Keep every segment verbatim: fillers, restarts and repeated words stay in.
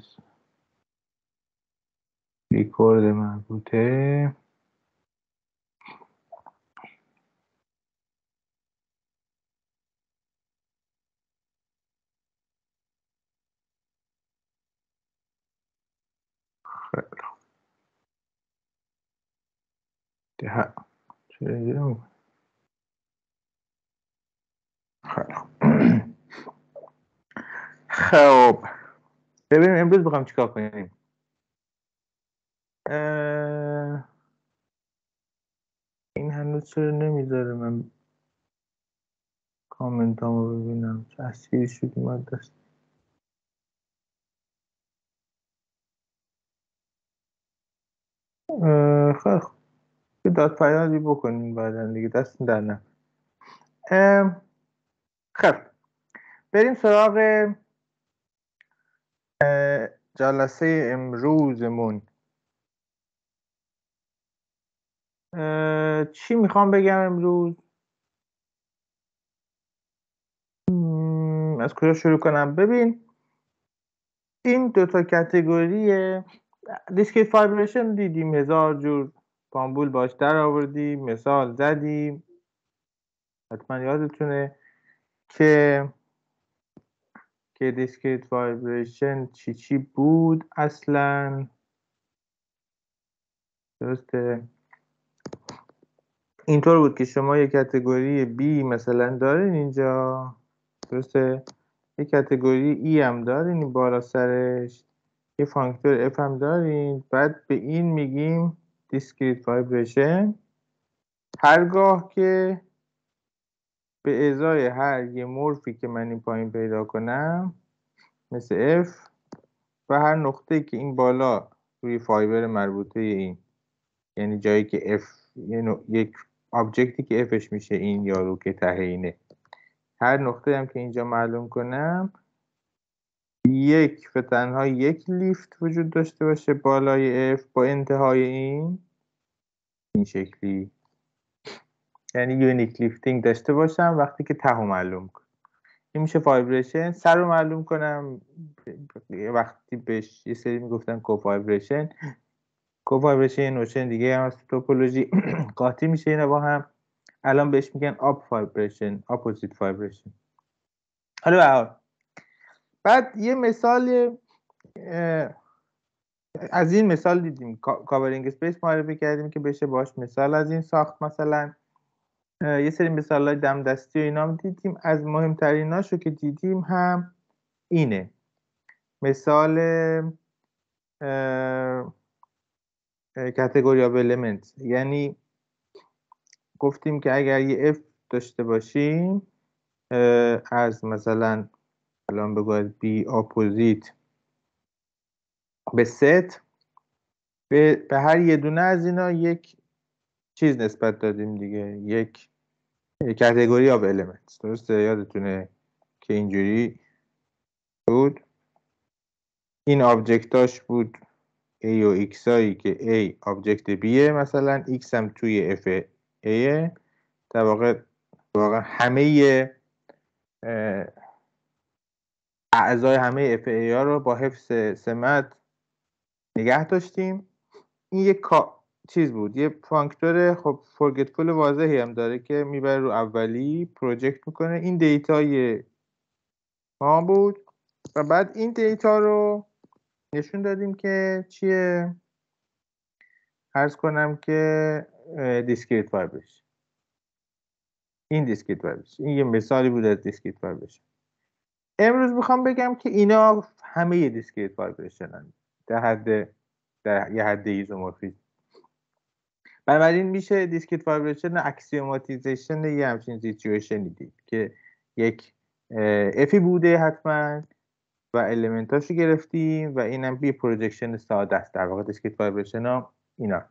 از ریکورد مربوطه خیلی ده چرا اینجوری می‌کنی؟ خیلی خب ببینیم امروز بخوام چیکار کنیم. اه... این هنوز چرا نمیذاره من کامنت همو ببینم؟ تصویر شد اومد دست. خیلی خوب یه داد پیادی بکنیم بعدن دیگه دست در نه. خب بریم سراغ جلسه امروزمون. چی میخوام بگم امروز؟ از کجا شروع کنم؟ ببین این دوتا کتگوری دیسکریت فایبریشن دیدیم، هزار جور پامبول باش در آوردیم، مثال زدیم، حتما یادتونه که که دیسکریت فایبریشن چی چی بود اصلا. درسته اینطور بود که شما یک کتگوری B مثلا دارین اینجا، درسته، یک کتگوری E هم دارین این بالا سرش، یه فاکتور F هم دارین، بعد به این میگیم دیسکریت فایبریشن. هرگاه که به ازای هر یه مورفی که من این پایین پیدا کنم مثل F و هر نقطه که این بالا روی فایبر مربوطه این، یعنی جایی که F یعنی یک آبجکتی که Fش میشه این یارو که ته اینه، هر نقطه هم که اینجا معلوم کنم یک و تنها یک لیفت وجود داشته باشه بالای F با انتهای این این شکلی، یعنی یونیک لیفتینگ داشته باشم وقتی که ته معلوم کنم. این میشه فایبریشن. سر رو معلوم کنم وقتی بهش یه سری میگفتن کوفایبریشن. کوفایبریشن یه نوشن دیگه هم از توپولوژی قاطی میشه اینا با هم، الان بهش میگن آپ فایبریشن، اپوزیت فایبریشن. حالا به حال بعد یه مثال از این مثال دیدیم، کاورینگ اسپیس معرفی کردیم که بشه باش مثال از این ساخت. مثلا یه سری مثال های دم دستی و اینا دیدیم، از مهمتریناشو که دیدیم هم اینه. مثال کاتگوری آف المنت، یعنی گفتیم که اگر یه F داشته باشیم از مثلا الان بگو B اپوزیت به ست، به, به هر یه دونه از اینا یک چیز نسبت دادیم دیگه، یک کاتگوری آف المنت. درسته؟ یادتونه که اینجوری بود. این آبجکتاش بود A و X هایی که A آبجکت B مثلا X هم توی F A، در واقع واقعا همه اعضای همه F A ها رو با حفظ سمت نگه داشتیم. این یک چیز بود، یه فانکتور خب فورگتفول واضحی هم داره که میبره رو اولی پروجکت میکنه. این دیتای ما بود و بعد این دیتا رو نشون دادیم که چیه، عرض کنم که دیسکریت فایبریشن. این دیسکریت فایبریشن، این یه مثالی بود از دیسکریت فایبریشن. امروز میخوام بگم که اینا همه دیسکریت فایبریشن هستند در حد در یه حد ایزومورفیسم. بنابراین میشه دیسکریت فایبریشن اکسیوماتیزیشن یه همچین سیچویشنی دید که یک افی بوده حتما و المنتاشو گرفتیم و اینم بی پروجکشن ساده است. در واقع دیسکریت فایبریشن ها اینا.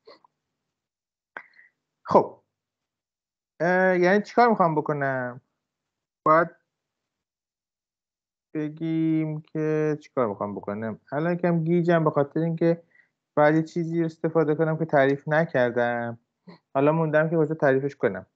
خب یعنی چیکار میخوام بکنم؟ باید بگیم که چیکار میخوام بکنم. الان کم گیجم به خاطر اینکه باید یه چیزی استفاده کنم که تعریف نکردم، حالا موندم که کجا تعریفش کنم.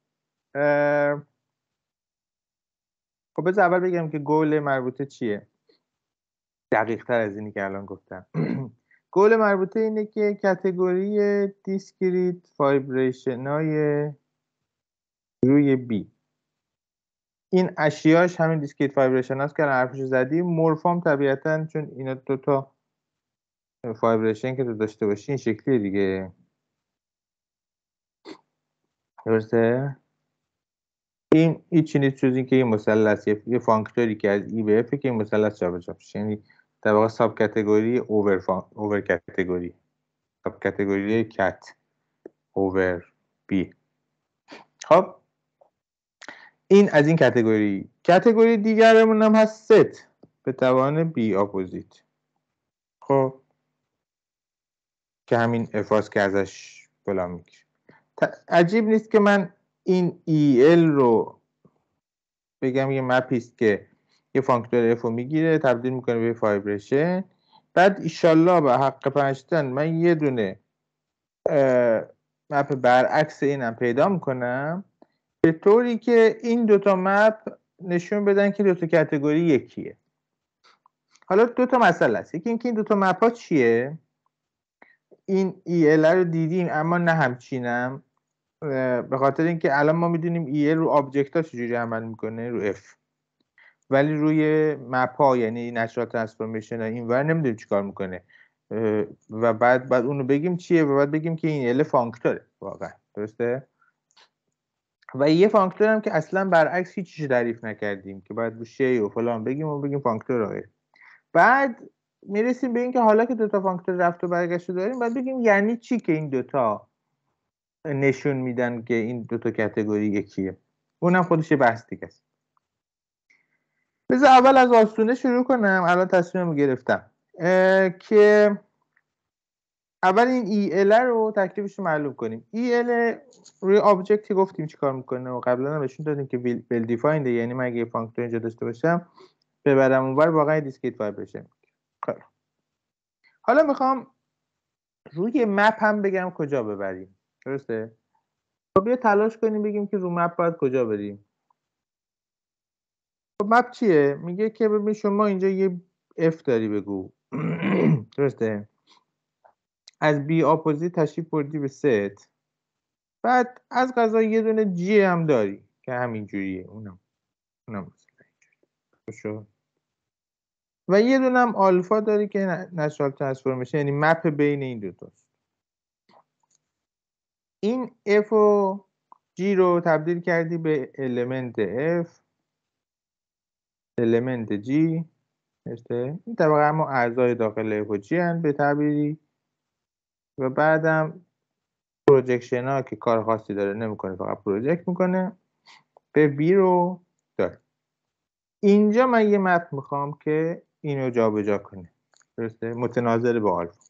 خب بذار اول بگم که گول مربوطه چیه. دقیق تر از اینی که الان گفتم. گول مربوطه اینه که کتگوری دیسکریت وایبریشن های روی بی، این اشیاش همین دیسکریت وایبریشن هست که حرفشو زدیم. مورفام طبیعتا چون اینا دوتا وایبریشن که تو داشته باشی این شکلیه دیگه، درسته؟ این هیچی نیست جز این که یه مثلث، یه فانکتوری که از ای به اف که این مثلث جابجا بشه، یعنی در واقع ساب کاتگوری اوور فان... اوور کاتگوری، ساب کاتگوری کت اوور بی. خب این از این کاتگوری. کاتگوری دیگرمون هم هست ست به توان بی اپوزیت. خب که همین افاس که ازش فلان میگیره. عجیب نیست که من این ای ال رو بگم یه مپیست که یه فانکتور اف رو میگیره تبدیل میکنه به وایبریشن، بعد ایشالله به حق پنجتن من یه دونه مپ برعکس اینم پیدا میکنم به طوری که این دوتا مپ نشون بدن که دوتا کاتگوری یکیه. حالا دوتا مسئله است. یکی اینکه این دوتا مپ ها چیه؟ این ای ال رو دیدیم اما نه همچینم، به خاطر اینکه الان ما میدونیم ای ال رو آبجکت ها چجوری عمل میکنه رو اف، ولی روی مپ ها یعنی نچرال ترانسفورمیشن اینور نمیدونیم چیکار میکنه و بعد بعد اونو بگیم چیه و بعد بگیم که این ال فانکتوره واقعا، درسته؟ و یه فانکتور هم که اصلا برعکس هیچ چیزی تعریف نکردیم که باید رو شی و فلان بگیم و بگیم فانکتور رو. بعد میرسیم به این که حالا که دوتا فانکتور رفت و برگشت داریم بعد بگیم یعنی چی که این دوتا نشون میدن که این دوتا کاتگوری یکیه. اونم خودش بحث دیگه است. بذار اول از آسونه شروع کنم، الان تصمیمم گرفتم که اول این ای ال رو تکلیفش رو معلوم کنیم. ای ال روی آبجکتی گفتیم چیکار میکنه و قبلا هم نشون دادیم که ویل دیفایند، یعنی من اگه فانکتور اینجا داشته باشم ببرم اونور واقعا دیسکریت وایبریشن. حالا میخوام روی مپ هم بگم کجا ببریم، درسته؟ خب بیا تلاش کنیم بگیم که رو مپ باید کجا بریم. خب مپ چیه؟ میگه که ببین شما اینجا یه F داری بگو درسته؟ از بی اپوزیت تشریف بردی به ست، بعد از قضا یه دونه جی هم داری که همین جوریه، اونم اونم مثلا اینجوری و یه دونه هم آلفا داری که نچرال ترانسفورمیشن، یعنی مپ بین این دو تاست. این F و G رو تبدیل کردی به المنت F المنت G، درسته؟ این طبقه اما اعضای داخل F و G هن به تعبیری و بعدم پروجکشن ها که کار خاصی داره نمیکنه، فقط پروجکت میکنه به B رو داره. اینجا من یه مپ میخوام که اینو جابجا کنه، درسته؟ متناظر با آلفا،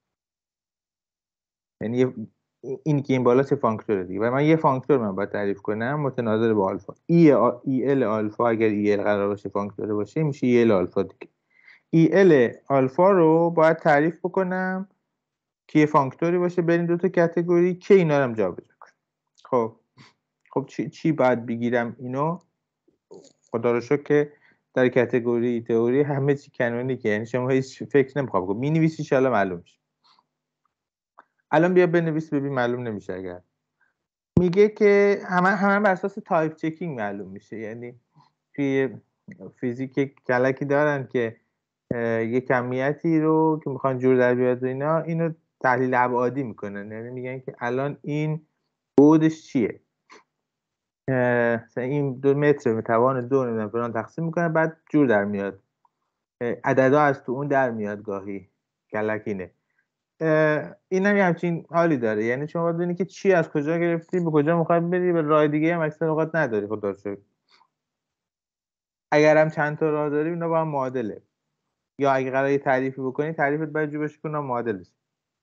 یعنی این که این بالا چه فانکتوره دیگه و من یه فانکتور من باید تعریف کنم متناظر با آلفا. ای آ... ای ال آلفا اگر ای ال قرار باشه فانکتوره باشه میشه ای ال آلفا دیگه. ای ال آلفا رو باید تعریف بکنم که یه فانکتوری باشه بین دو تا کاتگوری که اینا رو هم جابجا کنم. خب خب چی چی باید بگیرم اینو؟ خدا رو شکر که در کاتگوری تئوری همه چی کانونی که یعنی شما هیچ فکر نمیخوام بکنم، می‌نویسی ان شاءالله معلوم میشه. الان بیا بنویس ببین معلوم نمیشه. اگر میگه که همه همه بر اساس تایپ چکینگ معلوم میشه، یعنی توی فیزیک کلکی دارن که یه کمیتی رو که میخوان جور در بیاد اینا اینو تحلیل ابعادی میکنن، یعنی میگن که الان این بعدش چیه، مثلا این دو متر به توان دو نمیدونم فلان تقسیم میکنه بعد جور در میاد، عددا از تو اون در میاد گاهی کلکینه. این هم یه همچین حالی داره، یعنی شما باید ببینی که چی از کجا گرفتی به کجا میخوای بری و راه دیگه هم اکثر اوقات نداری. خدا رو شکر اگر هم چند تا راه داری اینا با هم معادله، یا اگه قراره تعریفی بکنی تعریفت باید جو بشه که اونا معادل بشه.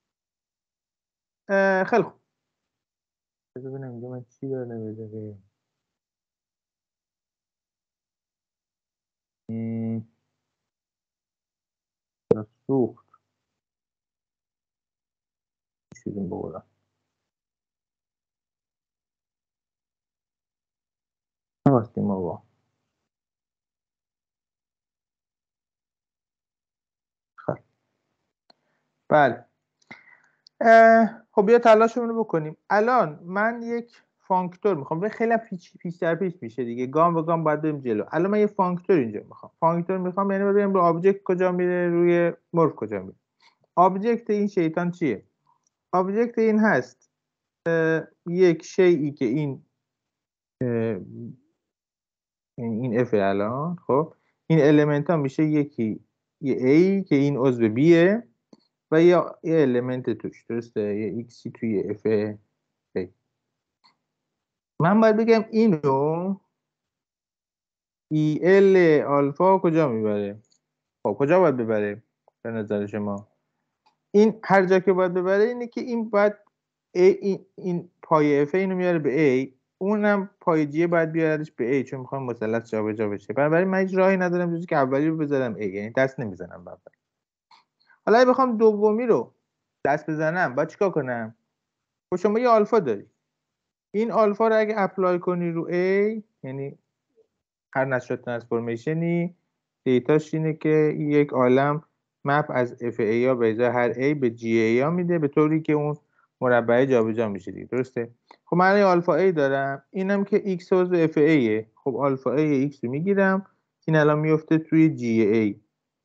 خیلی خوب ببینم اینجا من چی داره نمیده سوخت چیزیم بقولم. نواستیم ما با بله. اه، خب بیا تلاشمون رو بکنیم. الان من یک فانکتور میخوام. به خیلی پیچ پیچ در پیچ میشه دیگه، گام به گام باید بریم جلو. الان من یه فانکتور اینجا میخوام. فانکتور میخوام یعنی باید بریم رو آبجکت کجا میره، روی مورف کجا میره. آبجکت این شیطان چیه؟ آبجکت این هست یک شیئی که این این اف الان، خب این المنت ها میشه یکی یه A که این عضو بیه و یا یه المنت توش، درسته؟ یه ایکسی توی اف A. من باید بگم اینو ای ال آلفا کجا میبره؟ خب کجا باید ببره به نظر شما؟ این هر جا که باید ببره اینه که این باید A این, این پای اف اینو میاره به A، اونم پای جی باید بیاردش به A، چون میخوام مثلث جابجا بشه. بنابراین من هیچ راهی ندارم جز که اولی رو بذارم A، یعنی دست نمیزنم بعد. حالا اگه بخوام دومی رو دست بزنم باید چیکار کنم؟ خب شما یه آلفا داری، این آلفا رو اگه اپلای کنی رو A، یعنی هر نشر ترانسفورمیشنی دیتاش اینه که یک عالم مپ از اف ای یا به ازای هر A به جی ای یا میده، به طوری که اون مربع جابجا میشه دیگه، درسته؟ خب من آلفا A دارم، اینم که x عضو اف ایه. خب آلفا A x رو میگیرم، این الان میفته توی جی ای.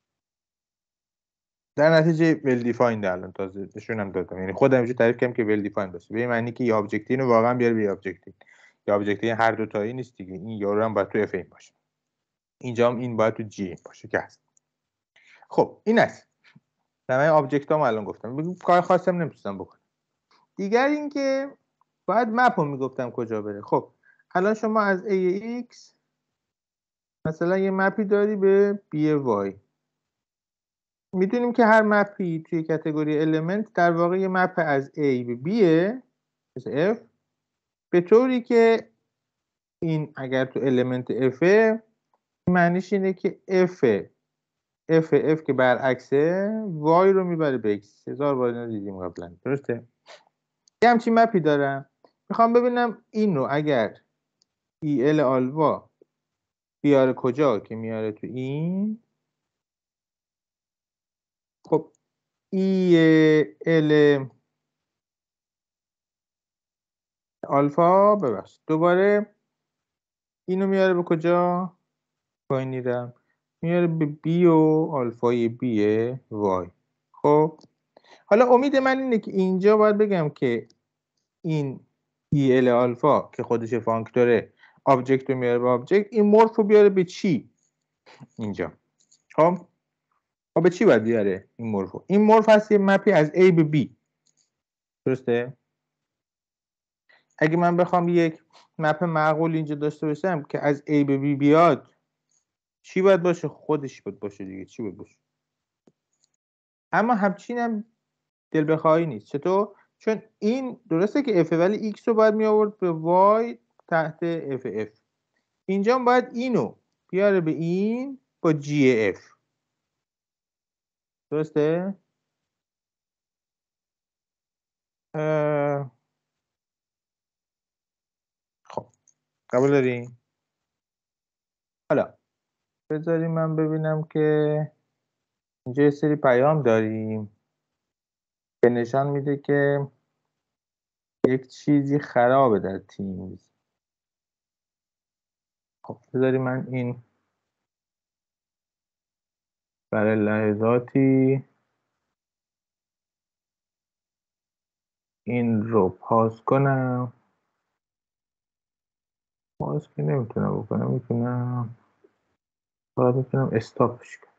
در نتیجه ول دیفایند الان تازه نشونم دادم، یعنی خودم اینجوری تعریف کردم که ول دیفایند باشه، به این معنی که یه ابجکت اینو واقعا بیاره به ابجکت. یا ابجکت این هر دو تایی نیست دیگه، این یارو هم باید تو اف این باشه، اینجا هم این باید تو جی باشه که هست. خب این است تمام ابجکت هم الان گفتم، بگم کار خاصی هم نمیتونم بکنم. دیگر اینکه باید مپ رو میگفتم کجا بره. خب الان شما از A X مثلا یه مپی داری به B Y، میدونیم که هر مپی توی کاتگوری المنت در واقع یه مپ از A به B مثل F، به طوری که این اگر تو المنت F معنیش اینه که F F F که برعکسه Y رو میبره به X. هزار بار اینو دیدیم قبلا، درسته؟ یه همچین مپی دارم، میخوام ببینم این رو اگر ای ال آلفا بیاره کجا، که میاره تو این. خب ای ال آلفا ببخشید دوباره اینو میاره به کجا؟ پایین نیرم، میاره به بی و آلفای بی وای. خب حالا امید من اینه که اینجا باید بگم که این ای ال آلفا که خودش فانکتوره آبجکت رو میاره به آبجکت، این مورف رو بیاره به چی اینجا؟ خب خب به چی باید بیاره این مورف رو؟ این مورف هست یه مپی از A به B، درسته؟ اگه من بخوام یک مپ معقول اینجا داشته باشم که از A به B بیاد، چی باید باشه؟ خودش باید باشه دیگه، چی باید باشه؟ اما همچین هم دل بخواهی نیست. چطور؟ چون این درسته که F ولی X رو باید می آورد به Y تحت اف اف. اینجا باید اینو بیاره به این با جی اف، درسته؟ خب قبول دارین؟ حالا بذاریم من ببینم که اینجا یه سری پیام داریم که نشان میده که یک چیزی خرابه در تیمز. خب بذاریم من این برای لحظاتی این رو پاس کنم. پاس که نمیتونم بکنم، میتونم فقط میتونم استاپش کنم.